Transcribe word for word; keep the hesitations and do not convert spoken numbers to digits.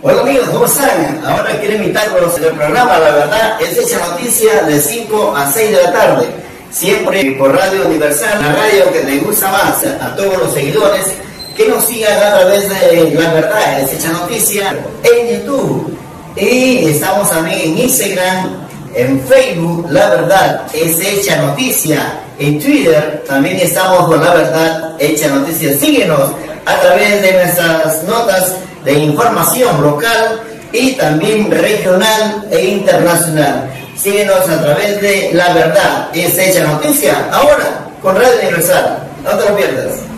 Hola amigos, ¿cómo están? Ahora quiero invitarlos en el programa La Verdad es Hecha Noticia de cinco a seis de la tarde, siempre por Radio Universal, la radio que les gusta más. A todos los seguidores que nos sigan a través de La Verdad es Hecha Noticia en YouTube, y estamos también en Instagram, en Facebook, La Verdad es Hecha Noticia, en Twitter también estamos con La Verdad Hecha Noticia. Síguenos a través de nuestras notas de información local y también regional e internacional. Síguenos a través de La Verdad es Hecha Noticia, ahora con Radio Universal. No te lo pierdas.